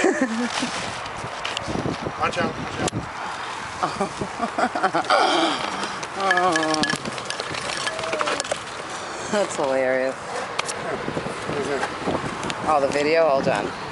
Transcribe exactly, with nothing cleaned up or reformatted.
Watch out, watch out. Oh. That's hilarious. What is it? Oh, the video? Hold on.